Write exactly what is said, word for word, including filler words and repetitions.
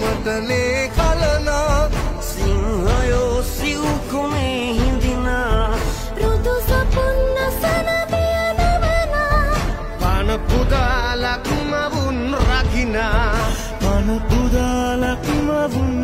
මටනේ කලනා සිංහයෝ සිව්කුණේ හිඳිනා රුදු සපුන්න සනමිය නවනා පන පුදාලක් මවුන් රකිනා පන පුදාලක් මවුන්